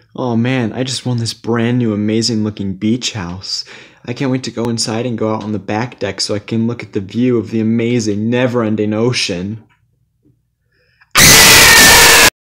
Oh man, I just won this brand new amazing looking beach house. I can't wait to go inside and go out on the back deck so I can look at the view of the amazing never ending ocean.